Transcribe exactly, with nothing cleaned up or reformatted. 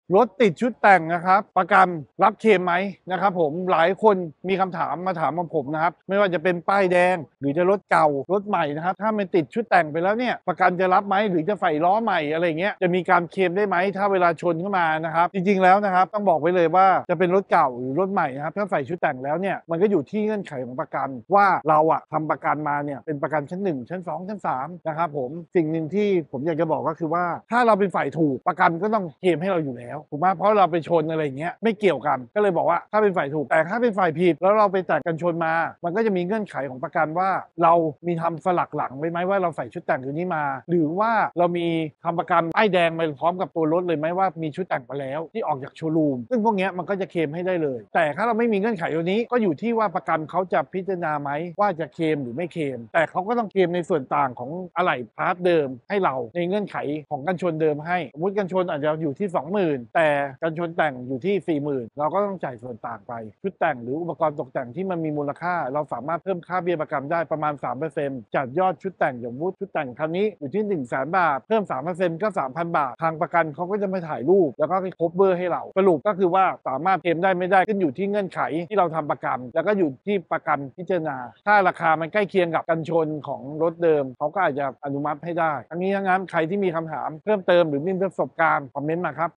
รถติดชุดแต่งนะครับประกันรับเคลมไหมนะครับผมหลายคนมีคำถามมาถามกับผมนะครับไม่ว่าจะเป็นป้ายแดงหรือจะรถเก่ารถใหม่นะครับถ้ามันติดชุดแต่งไปแล้วเนี่ยประกันจะรับไหมหรือจะใส่ล้อใหม่อะไรเงี้ยจะมีการเคลมได้ไหมถ้าเวลาชนเข้ามานะครับจริงๆแล้วนะครับต้องบอกไว้เลยว่าจะเป็นรถเก่าหรือรถใหม่นะครับถ้าใส่ชุดแต่งแล้วเนี่ยมันก็อยู่ที่เงื่อนไขของประกันว่าเราอะทำประกันมาเนี่ยเป็นประกันชั้นหนึ่งชั้นสองชั้นสามนะครับผมสิ่งหนึ่งที่ผมอยากจะบอกก็คือว่าถ้าเราเป็นฝ่ายถูกประกันก็ต้องเคลมให้เราอยู่แล้วถูกไหมเพราะเราไปชนอะไรเงี้ยไม่เกี่ยวกันก็เลยบอกว่าถ้าเป็นฝ่ายถูกแต่ถ้าเป็นฝ่ายผิดแล้วเราไปแตกกันชนมามันก็จะมีเงื่อนไขของประกันว่าเรามีทำสลักหลังไว้ไหมว่าเราใส่ชุดแต่งตัวนี้มาหรือว่าเรามีทำประกันป้ายแดงมาพร้อมกับตัวรถเลยไหมว่ามีชุดแต่งมาแล้วที่ออกจากโชว์รูมซึ่งพวกนี้มันก็จะเคลมให้ได้เลยแต่ถ้าเราไม่มีเงื่อนไขตัวนี้ก็อยู่ที่ว่าประกันเขาจะพิจารณาไหมว่าจะเคลมหรือไม่เคลมแต่เขาก็ต้องเคลมในส่วนต่างของอะไหล่พาร์ทเดิมให้เราในเงื่อนไขของกันชนเดิมให้สมมติกันชนอาจจะอยู่ที่ สองหมื่น แต่กันชนแต่งอยู่ที่ สี่หมื่น เราก็ต้องจ่ายส่วนต่างไปชุดแต่งหรืออุปกรณ์ตกแต่งที่มันมีมูลค่าเราสามารถเพิ่มค่าเบี้ยประกันได้ประมาณ สามเปอร์เซ็นต์ จากยอดชุดแต่งอย่างวุฒิชุดแต่งคันนี้อยู่ที่ หนึ่งแสน บาทเพิ่ม สามเปอร์เซ็นต์ ก็ สามพัน บาททางประกันเขาก็จะมาถ่ายรูปแล้วก็ครบเบอร์ให้เราสรุปก็คือว่าสามารถเคลมได้ไม่ได้ขึ้นอยู่ที่เงื่อนไขที่เราทำประกันแล้วก็อยู่ที่ประกันพิจารณาถ้าราคามันใกล้เคียงกับกันชนของรถเดิมเขาก็อาจจะอนุมัติให้ได้ทั้งนี้ทั้งนั้นใครที่มีคำถามเพิ่มเติมหรือมีประสบการณ์คอมเมนต์มาครับ